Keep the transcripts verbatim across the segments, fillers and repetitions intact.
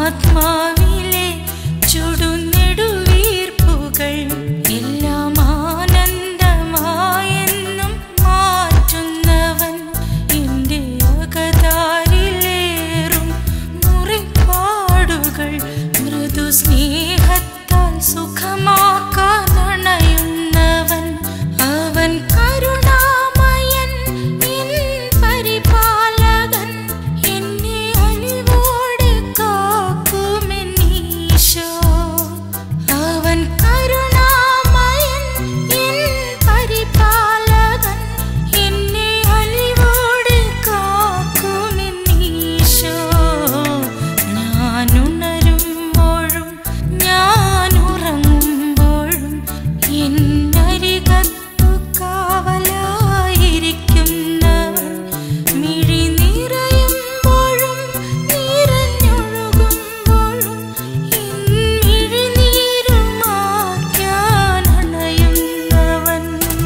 ആത്മാവിലെ ചുടുനെടുവീർപ്പുകൾ എല്ലാം ആനന്ദമായെന്നും മാറ്റുന്നവൻ എൻ്റെ അകതാരിലേറും മുറിപ്പാടുകൾ മൃദു സ്നേഹത്താൽ സുഖമാക്കാൻ അണയുന്നവൻ അവൻ കരുണാമയൻ എൻ പരിപാലകൻ എന്നെ അലിവോടെ കാക്കുമെന്നീശോ അവൻ കരുണാമയൻ എൻ പരിപാലകൻ എന്നെ അലിവോടെ കാക്കുമെന്നീശോ ഞാൻ ഉണരുമ്പോഴും ഞാൻ ഉറങ്ങുമ്പോഴും എന്നരികത്തു കാവലായിരിക്കുന്നവൻ മിഴി നിറയുമ്പോഴും നിറഞ്ഞൊഴുകുമ്പോഴും എൻ മിഴിനീരും മായ്ക്കാൻ അണയുന്നവൻ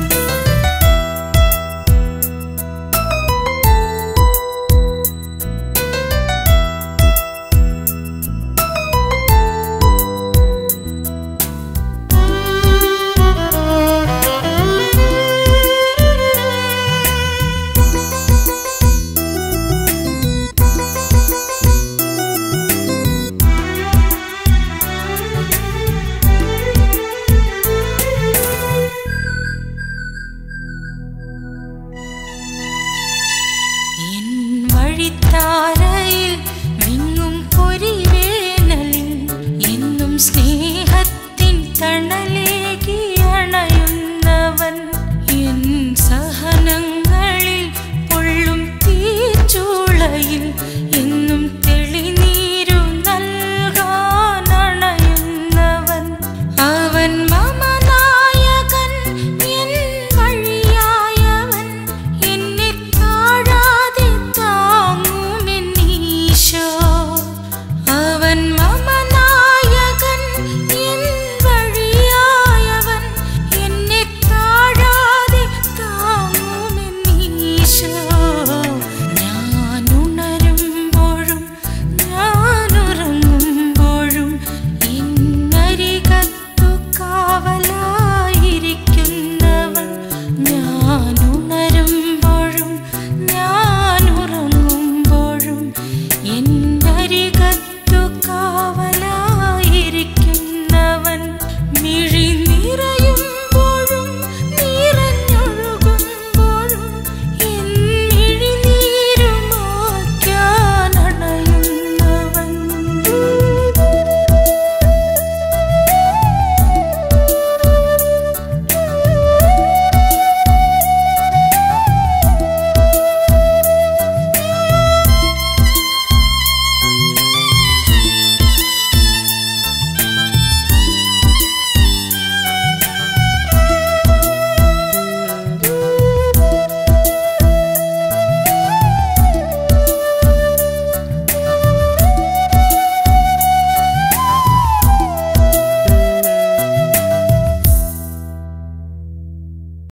എൻ വഴിത്താരയിൽ വിങ്ങും പൊരിവേനലിൽ എന്നും സ്നേഹത്തിൻ തണലേകി അണയുന്നവൻ എൻ സഹനങ്ങളിൽ പൊള്ളും തീച്ചൂളയിൽ എന്നും തെളിനീരു നൽകാൻ അണയുന്നവൻ അവൻ മമ നായകൻ എൻ വഴിയായവൻ എന്നെ താഴാതെ താങ്ങുമെന്നീശോ അവൻ മമ നായകൻ എൻ വഴിയായവൻ എന്നെ താഴാതെ താങ്ങുമെന്നീശോ ഞാൻ ഉണരുമ്പോഴും ഞാൻ ഉറങ്ങുമ്പോഴും എന്നരികത്തു കാവലായിരിക്കുന്നവൻ ഞാൻ ഉണരുമ്പോഴും ഞാൻ ഉറങ്ങുമ്പോഴും എന്നരികത്തു കാവലായിരിക്കുന്നവൻ